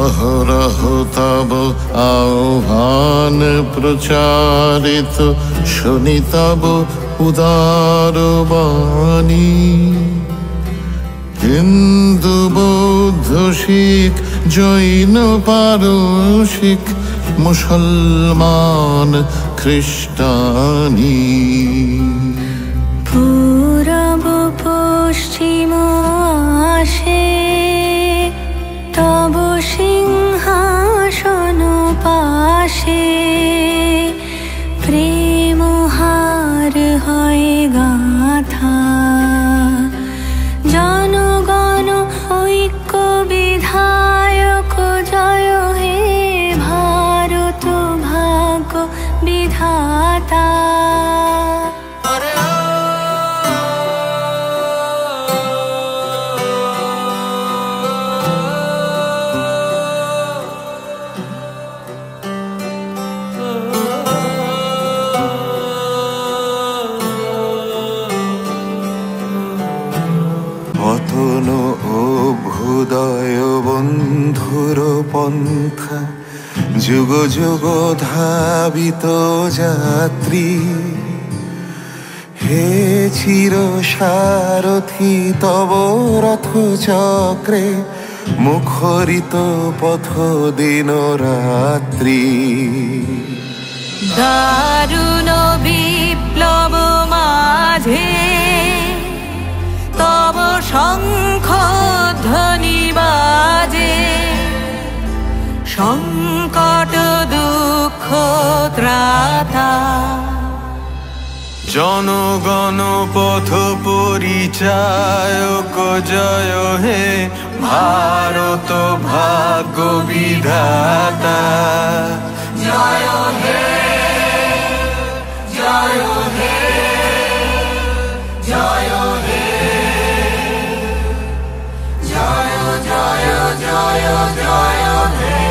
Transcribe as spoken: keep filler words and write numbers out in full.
অহরহ তব আহ্বান প্রচারিত, শুনি তব উদার বাণী। হিন্দু বৌদ্ধ শিখ জৈন পারসিক, মুসলমান খ্রিস্টানি। পূরব পশ্চিম আসে তব সিংহাসন পাশে, প্রেম হার হয় গাথা। জনগণ ঐক্য বিধায়ক জয় হে, ভারত ভাগ্য বিধাতা। অতন অভ্যুদয় বন্ধুর পন্থা, যুগ যুগ ধাবিত যাত্রী। হে চির সারথি তব রথ চক্রে, মুখরিত পথ দিন রাত্রি। দারুণ বিপ্লব মাঝে তব শঙ্খ ধ্বনি বাজে, সংকট দুঃখ ত্রাতা। জনগণ পথ পরিচায়ক জয় হে, ভারত ভাগ্য বিধাতা। জয় হে, জয় হে, জয় হে, জয় জয় জয় জয় হে।